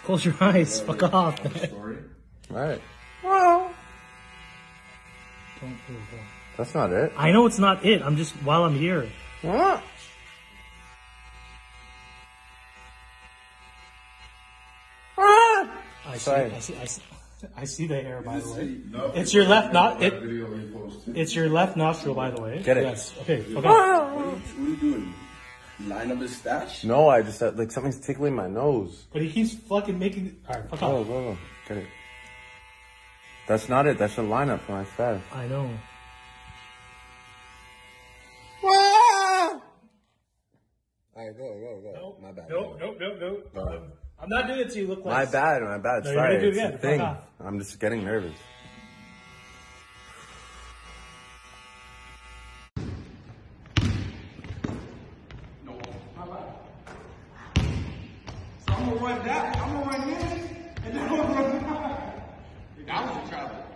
Close your eyes. Fuck off. Right. Don't do it. That's not it. I know it's not it. I'm just, while I'm here. What? I see the hair, by the way. It's your left it's your left nostril, by the way. Get it? Yes. Okay. Okay. What are you doing? Line up his stash? No, I just like something's tickling my nose. But he keeps fucking making. All right. Fuck off. Go. Get it. That's not it. That's the lineup for my stash. I know. Alright, go. Nope. My bad. Nope. I'm not doing it to you. Look like. My bad. No, Sorry. you're gonna do it It's again. a thing. Fuck off. I'm just getting nervous. No, my bad. So I'm gonna run that. I'm gonna run this, and then I'm gonna run that. That was a travel.